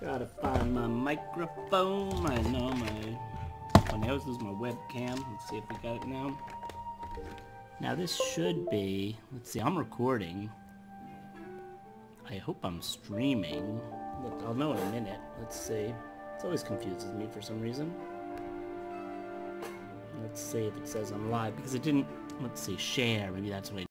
Gotta find my microphone. I know my... Funny, I always lose my webcam. Let's see if we got it now. Now this should be... Let's see, I'm recording. I hope I'm streaming. Look, I'll know in a minute. Let's see. It always confuses me for some reason. Let's see if it says I'm live, because it didn't... Let's see, share. Maybe that's what I